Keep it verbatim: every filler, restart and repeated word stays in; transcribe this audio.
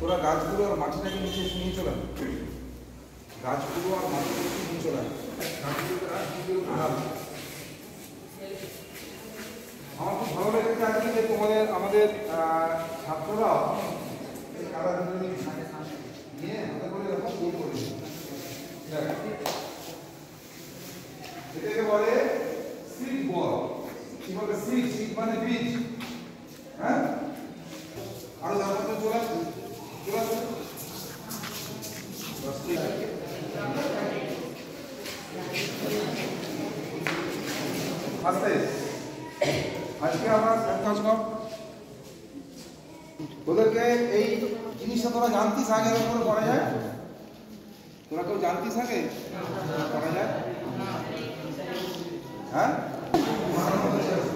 তোরা গাছগুলো আর মাটিটাকে নিচে নিয়ে চলে গাছগুলো আর মাটিটাকে নিয়ে চলে আমার খুব ভালো লেগেছে আজকে যে তোমাদের আমাদের ছাত্ররাও এই কালারগুলো নিয়ে হাতে করে এরকম গোল করেছে। এটাকে বলে সিড বল। কি বলে সিড? সিড মানে বীজ। হ্যাঁ, আরো যার মধ্যে চলে আসবে চলে আসবে আস্তে। আজকে আমরা কাজ কর তোদেরকে এই জিনিসটা তোরা জানতিস আগে এরকম করে করা যায়? তোরা কেউ জানতিস আগে করা যায়? হ্যাঁ,